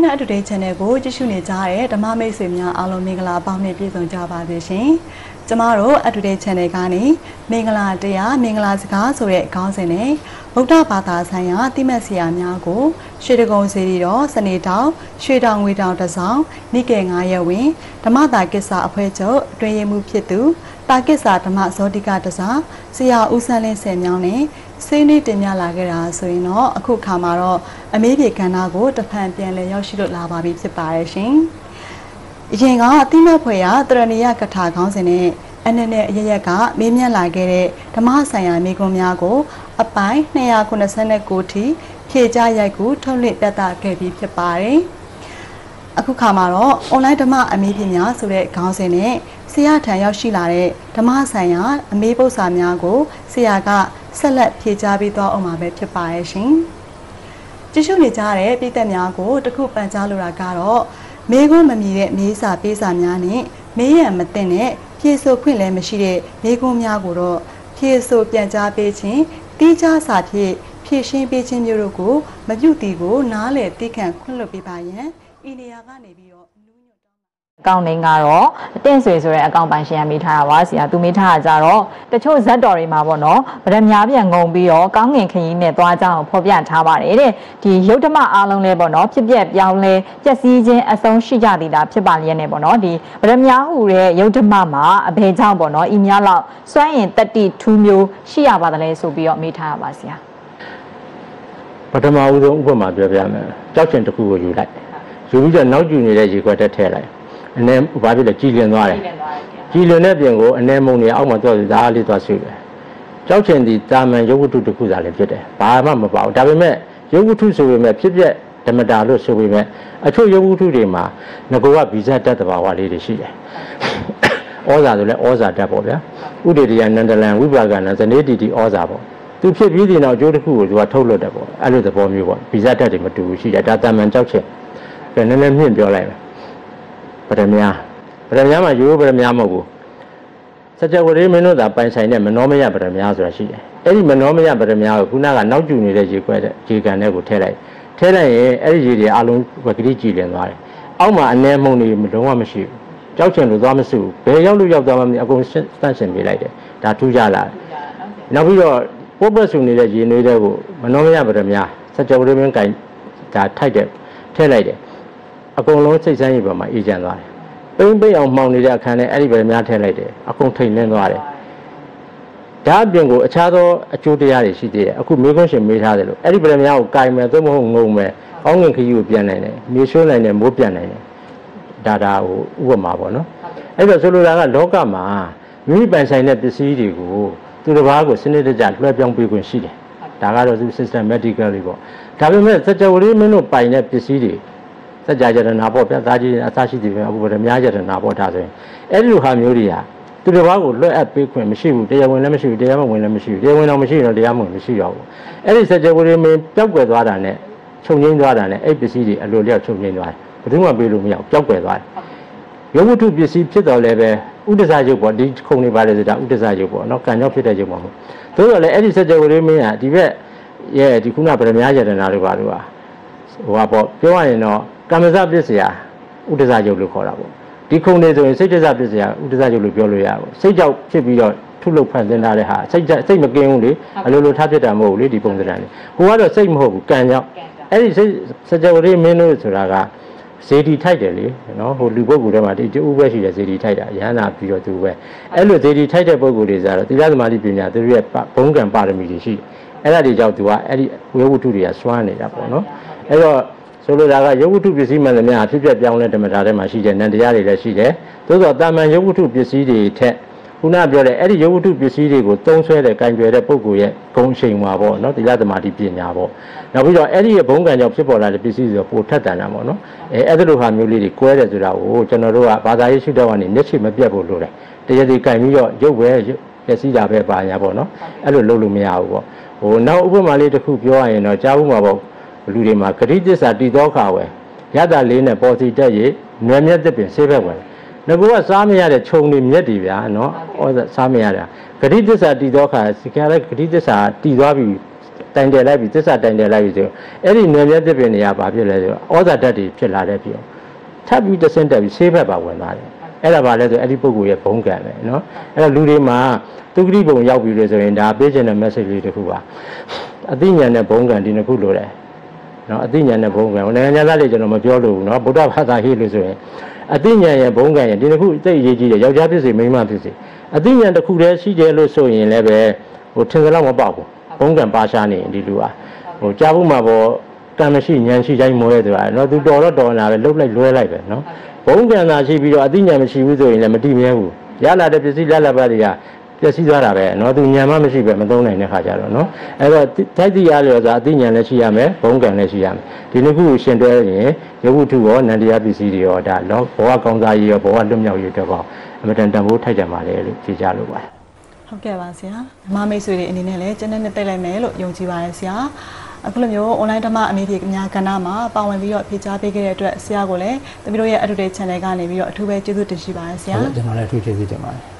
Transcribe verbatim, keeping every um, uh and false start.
China Today Channel ကိုကြည့်ရှုနေကြတဲ့ဓမ္မမိတ်ဆွေများအားလုံးမင်္ဂလာပေါင်းနဲ့ပြည့်စုံကြပါစေရှင်။ကျမတို့ Today Channel ကနေမင်္ဂလာတရားမင်္ဂလာစကားဆိုတဲ့ခေါင်းစဉ်နဲ့ဗုဒ္ဓဘာသာဆိုင်ရာတိမတ်ဆရာများကိုရွှေတကုံစီရီတော်စနေတောင်ရွှေတောင်ငွေတောင်တဆောင်နိကေငါးရက်ဝင်ဓမ္မတာကိစ္စအဖွဲ့ချုပ်အတွင်းရေးမှူးဖြစ်သူတာကိစ္စဓမ္မဇောတိကတစားဆရာဦးဆန်းလင်းဆယ်မြောင်းနဲ့စိတ်နှိတင်ပြလာခဲ့တာဆိုရင်တော့အခုခါမှာတော့အမေးပြေကဏ္ဍကိုတဖန်ပြန်လည်ရောက်ရှိလို့လာပါပြီဖြစ်ပါရဲ့ရှင်။အရင်ကအတိမတ်ဖွဲ့ရတရဏီယကထာခေါင်းစဉ်နဲ့အနည်းနဲ့အရရက်ကမေးမြန်းလာခဲ့တဲ့ဓမ္မဆိုင်ရာမိကွန်းများကိုအပိုင်းနှစ်ရာခုနှစ်ဆယ့်ကိုထိဖြည့်ကြရိုက်ကူထုတ်လွှင့်ပြသခဲ့ပြီးဖြစ်ပါတယ်။အခုခါမှာတော့ online ဓမ္မအမေးပြေများဆိုတဲ့ခေါင်းစဉ်နဲ့ဆရာထံရောက်ရှိလာတဲ့ဓမ္မဆိုင်ရာအမေးပု္ပ္ပစာများကိုဆရာကဆက်လက်ဖြည့်ကြားပေးသွားအောင်မှာပဲဖြစ်ပါရဲ့ရှင်။ကြည့်ရှုနေကြတဲ့ပြည်သက်များကိုတခုပန်ကြားလိုတာကတော့မေးခွန်းမမြည်တဲ့မေးစာပေးစာများနဲ့မေးရန်မသိတဲ့ဖြည့်ဆို့ခွင့်လည်းမရှိတဲ့မေးခွန်းများကိုတော့ဖြည့်ဆို့ပြန်ကြားပေးခြင်းတိကျစာဖြင့်ဖြည့်ရှင်းပေးခြင်းမျိုးတို့ကိုမပြုတည်ကိုနားလည်သိခံခွင့်လွှတ်ပေးပါရန်ဤနေရာကနေပြီးတော့အကောင့်လိန်ကတော့အတင့်ဆွေဆိုတဲ့အကောင့်ပိုင်ရှင်ကမိထားတာပါဆရာသူမိထားတာကြတော့တချို့ဇက်တော်တွေမှာပေါ့နော်ဗဒများပြန်ငုံပြီးတော့ကောင်းငင်ခရီးနဲ့သွားကြအောင်ဖော်ပြထားပါတယ်တဲ့ဒီရုပ်ဓမ္မအားလုံးလဲပေါ့နော်ဖြစ်ပျက်ပြောင်းလဲပျက်စီးခြင်းအဆုံးရှိကြသေးတာဖြစ်ပါလျက်နဲ့ပေါ့နော်ဒီဗဒများဟူတဲ့ရုပ်ဓမ္မမှာအဘယ်ကြောင့်ပေါ့နော်ဤများလောက်စွန့်ရင်တတိထူးမျိုးရှိရပါသလဲဆိုပြီးတော့မိထားပါဆရာပထမဦးဆုံးဥပမာပြောပြမယ်ကြောက်ချင်တစ်ခုကိုယူလိုက်ယူပြီးတော့နောက်ကျနေတဲ့ရေခွက်တက်ထည့်လိုက်အနေဘာဖြစ်လဲကြည်လင်သွားတယ်ကြည်လင်တဲ့ပြင်ကိုအနေမုံနေအောက်မှာတော့ဇားလေးသွားဆွေးတယ်ကြောက်ချင်ဒီတာမန်ရုပ်ဝတ္ထုတစ်ခုသာလည်းဖြစ်တယ်ဘာမှမပေါ့ဒါပေမဲ့ရုပ်ဝတ္ထုဆိုပေမဲ့ဖြစ်ပြဓမ္မတာလို့ဆိုပေမဲ့အချို့ရုပ်ဝတ္ထုတွေမှာငကောကဗီဇတတ်တဘာဝလေးတွေရှိတယ်ဩဇာဆိုလဲဩဇာတတ်ပေါ့ဗျာဥဒေတယနန္ဒလံဝိပါကနဇနေတိတိဩဇာပေါ့သူဖြစ်ပြီးတဲ့နောက်အကျိုးတစ်ခုကိုသူကထုတ်လွတ်တယ်ပေါ့အဲ့လိုသဘောမျိုးပေါ့ဗီဇတတ်တွေမတူဘူးရှိတယ်ဒါတာမန်ကြောက်ချင်ပဲနည်းနည်းမြင့်ပြောလိုက်မယ်ပရမများပရမများမှာရိုးပရမများမဟုတ်ဘူးစัจ java ရေမင်းတို့သာပိုင်ဆိုင်တဲ့မနောမယပရမများဆိုတာရှိတယ်အဲ့ဒီမနောမယပရမများကိုခုနကနောက်ကျနေတဲ့ရေခွဲတဲ့ရေကန်တွေကိုထည့်လိုက်ထည့်လိုက်ရင်အဲ့ဒီရေတွေအလုံးဝကတိကြည်လင်သွားတယ်အောက်မှာအ ਨੇ မှုန်တွေလုံးဝမရှိဘူးကြောက်ချင်လို့သွားမစုဘယ်ရောက်လို့ရောက်သွားမှမသိအကုန်တန့်ရှင်ပေးလိုက်တယ်ဒါထူးကြလာနောက်ပြီးတော့ပုပ္ပဆုနေတဲ့ရေနွေးတဲ့ကိုမနောမယပရမများစัจ java ရေမင်းကင်ဒါထိုက်တဲ့ထည့်လိုက်တယ်အကုန်လုံးစိတ်ဆန်းရေးပေါ်မှာအေးချမ်းသွားတယ်။ပိမ့်ပိမ့်အောင်မှောင်နေတဲ့အခန်းထဲအဲ့ဒီပဲများထည့်လိုက်တယ်။အကုန်ထိန်လင်းသွားတယ်။ဒါအပြင်ကိုအခြားသောအကျိုးတရားတွေရှိသေးတယ်။အခုမေးခွန်းရှင်မေးထားတယ်လို့အဲ့ဒီပဲများကိုကင်မယ်သို့မဟုတ်ငုံမယ်။အောင်းငင်ခရီးကိုပြန်နိုင်တယ်။မြေရှိုးနိုင်တယ်မိုးပြန်နိုင်တယ်။ဒါဒါဟိုဥပမာပေါ့နော်။အဲ့တော့ဆိုလိုတာကလောကမှာမိမိပိုင်ဆိုင်တဲ့ပစ္စည်းတွေကိုသူတစ်ပါးကိုစနစ်တကျလွှဲပြောင်းပေးခွင့်ရှိတယ်။ဒါကတော့သူ systematically ပေါ့။ဒါပေမဲ့စัจ java ရေမင်းတို့ပိုင်တဲ့ပစ္စည်းတွေစัจ java ယတနာပေါ့ဗျာသားကြီးအစရှိတယ်ပဲအခုဗရမများယတနာပေါ့ဒါဆိုရင်အဲ့ဒီလိုဟာမျိုးတွေဟာသူတစ်ပါးကိုလွှဲအပ်ပေးခွင့်မရှိဘူးတရားဝင်လည်းမရှိဘူးတရားမဝင်လည်းမရှိဘူးတရားဝင်တော့မရှိတော့တရားမဝင်မရှိတော့ဘူးအဲ့ဒီစัจ java ရေမင်းပျောက်ကွယ်သွားတာနဲ့ချုပ်ငိမ့်သွားတာနဲ့အဲ့ပစ္စည်းတွေအလိုလျောက်ချုပ်ငိမ့်သွားတယ်ဘယ်သူမှပေးလို့မရဘူးပျောက်ကွယ်သွားတယ်ရုပ်ဝတ္ထုပစ္စည်းဖြစ်တော်လည်းပဲဥဒ္ဒဇယုတ်ပေါ့ဒီခုံနေပါလေဆိုတာဥဒ္ဒဇယုတ်ပေါ့နော်ကံကြောင့်ဖြစ်တဲ့ယုတ်ပါမဟုတ်သို့တော်လည်းအဲ့ဒီစัจ java ရေမင်းဟာဒီဘက်ရဲ့ဒီခုနဗရမများယတနာတွေပါလို့ဟာဟိုပါပေါ့ပြောရရင်တော့ကမ္မဇပစ္စယဥဒ္ဒဇယုတ်လို့ခေါ်တာပေါ့ဒီခုံနေဆိုရင်စိတ်တဇပစ္စယဥဒ္ဒဇယုတ်လို့ပြောလို့ရပါဘူးစိတ်ကြောက်ဖြစ်ပြီးတော့ထုလုပ်ဖန်ဆင်းထားတဲ့ဟာစိတ်စိတ်မကင်းဘူးလေအလိုလိုထားဖြစ်တာမဟုတ်ဘူးလေဒီပုံစံလေးဟိုကတော့စိတ်မဟုတ်ဘူးကံကြောင့်အဲ့ဒီစိတ်စัจ java ရေမင်းတို့ဆိုတာကဇေဒီထိုက်တယ်လေနော်ဟိုလူပုဂ္ဂိုလ်တွေမှာဒီတူပဲရှိတယ်ဇေဒီထိုက်တာရဟန္တာပြီးတော့သူပဲအဲ့လိုဇေဒီထိုက်တဲ့ပုဂ္ဂိုလ်တွေဆိုတော့သီလသမာဓိပညာသူတို့ရဲ့ဘုံကံပါရမီတွေရှိတယ်အဲ့ဒါတွေကြောင့်သူကအဲ့ဒီဝေဝတ္ထုတွေကစွမ်းနေတာပေါ့နော်အဲ့တော့ဆိုလိုတာကရုပ်ဝတ္ထုပစ္စည်းမှန်သမျှဖြစ်ပြပြောင်းလဲဓမ္မတာထဲမှာရှိတဲ့နန္တရားတွေလည်းရှိတယ်သို့သောတာမန်ရုပ်ဝတ္ထုပစ္စည်းတွေထက်ခုနပြောတဲ့အဲ့ဒီရုပ်ဝတ္ထုပစ္စည်းတွေကိုသုံးဆွဲတဲ့ကံကြွယ်တဲ့ပုဂ္ဂိုလ်ရဲ့ဂုဏ်ရှိန်မှာပေါ့နော်သီလသမာဓိပညာပေါ့နောက်ပြီးတော့အဲ့ဒီရဲ့ဘုံကံကြောင့်ဖြစ်ပေါ်လာတဲ့ပစ္စည်းတွေပိုထက်တန်တာပေါ့နော်အဲအဲ့ဒီလိုဟာမျိုးလေးတွေကွဲတယ်ဆိုတာကိုကျွန်တော်တို့ကဘာသာရေးရှုထောင့်ကနေမျက်ခြေမပြတ်ဖို့လိုတယ်တရားစီကံပြီးတော့ရုပ်ပဲပစ္စည်းတာပဲပါညာပေါ့နော်အဲ့လိုလုပ်လို့မရဘူးပေါ့ဟိုနောက်ဥပမာလေးတစ်ခုပြောရရင်တော့ကြားဘူးမှာပေါ့လူတွေမှာဂရိသစ္စာတည်သောခါဝယ်ရတလေးနဲ့ပေါ်စီတက်ရနွယ်မြက်တဲ့ပင်ဆေးဘက်ဝင်ငါကစားမရတဲ့ခြုံတွေမြက်တွေဗျာနော်ဩစားမရတာဂရိသစ္စာတည်သောခါစီကလည်းဂရိသစ္စာတည်သွားပြီတိုင်တယ်လိုက်ပြီးသစ္စာတိုင်တယ်လိုက်ပြီးဆိုအဲ့ဒီနယ်မြတ်သစ်ပင်တွေကဘာဖြစ်လဲဆိုဩဇာဓာတ်တွေဖြစ်လာတဲ့ပြီးထပ်ပြီးတဆင့်တက်ပြီးဆေးဘက်ပါဝင်သွားတယ်အဲ့ဒါဘာလဲဆိုအဲ့ဒီပုဂ္ဂိုလ်ရဲ့ဘုံကံပဲနော်အဲ့တော့လူတွေမှာသူဂတိဘုံရောက်ပြီလို့ဆိုရင်ဒါပေးခြင်းတဲ့ message လေးတစ်ခုပါအသိဉာဏ်နဲ့ဘုံကံဒီနှစ်ခုလိုတယ်နော်အသိဉာဏ်နဲ့ဘုံကံနိုင်ငံသားလေးကျွန်တော်မပြောလို့ဘူးနော်ဗုဒ္ဓဘာသာဟိလို့ဆိုရင်အသိဉာဏ်ရဲ့ဘုံကံရဲ့ဒီနှစ်ခုသိအရေးကြီးတယ်ယောက်ျားဖြစ်စေမိန်းမဖြစ်စေအသိဉာဏ်တစ်ခုတည်းရှိတယ်လို့ဆိုရင်လည်းပဲဟိုထင်သလောက်မပေါက်ဘူးဘုံကံပါရှားနေဒီလူဟာဟိုကြားဖို့မှာပေါ့ကံမရှိဉာဏ်ရှိတိုင်းမွဲဆိုတာနော်သူတော်တော့တော်လာပဲလှုပ်လိုက်လွဲလိုက်ပဲနော်ဘုံကံသာရှိပြီးတော့အသိဉာဏ်မရှိဘူးဆိုရင်လည်းမတည်မြဲဘူးရလာတဲ့ပစ္စည်းလက်လက်ပါတွေကပျက်စီးသွားတာပဲเนาะသူဉာဏ်မှမရှိပဲမသုံးနိုင်တဲ့ခါကြတော့เนาะအဲ့တော့ထိုက်တိရလို့ဆိုတာအသိဉာဏ်လည်းရှိရမယ်ဘုံကံလည်းရှိရမယ်ဒီနှစ်ခုကိုရှင်တွဲရင်ရုပ်ဝတ္ထုရောနန္တရားပစ္စည်းတွေရောဒါလောဘဝကောင်းစားရေးရောဘဝလွတ်မြောက်ရေးတော့ပေါ့အမတန်တန်ဖိုးထိုက်ကြပါလေလို့ဖြေကြလို့ပါဟုတ်ကဲ့ပါဆရာမမိတ်ဆွေတွေအနေနဲ့လည်းကျန်တဲ့နှစ်သိလိုက်မယ်လို့ယုံကြည်ပါတယ်ဆရာအခုလိုမျိုး online ဓမ္မအမေဖြေအများကဏ္ဍမှာပါဝင်ပြီးတော့ဖြေကြားပေးခဲ့တဲ့အတွက်ဆရာကိုလည်းတမီးတို့ရဲ့ Educate Channel ကနေပြီးတော့အထူးပဲကျေးဇူးတင်ရှိပါတယ်ဆရာဟုတ်ကျွန်တော်လည်းအထူးကျေးဇူးတင်ပါတယ်